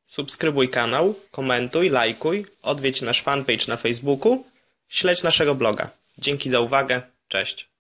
Subskrybuj kanał, komentuj, lajkuj, odwiedź nasz fanpage na Facebooku, śledź naszego bloga. Dzięki za uwagę, cześć.